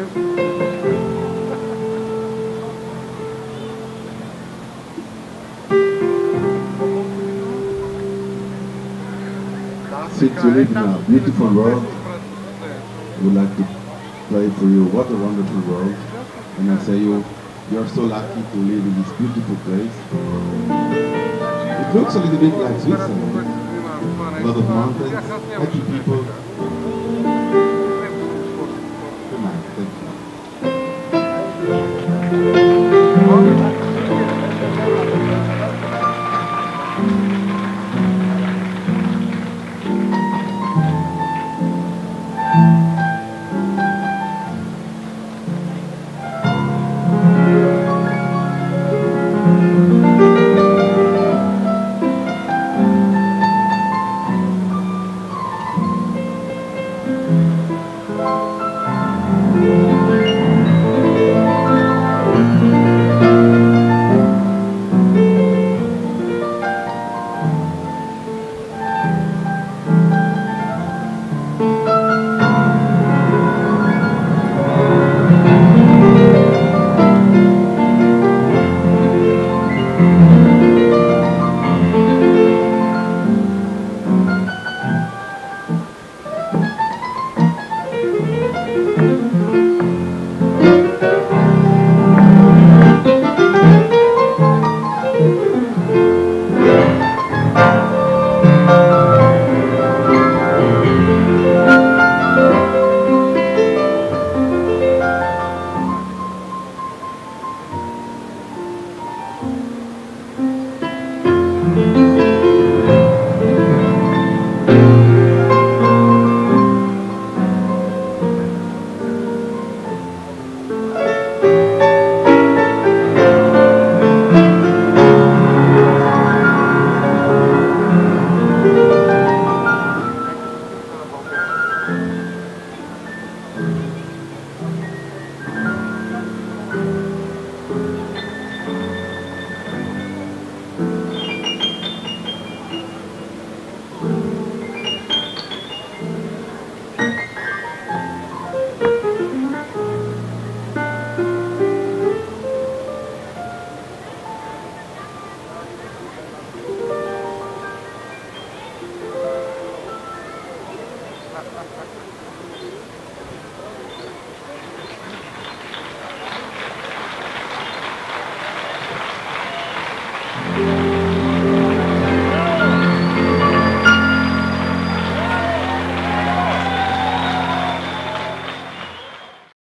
Since you live in a beautiful world, I would like to play for you What a Wonderful World. And I say you're so lucky to live in this beautiful place. It looks a little bit like Switzerland. A lot of mountains, happy people,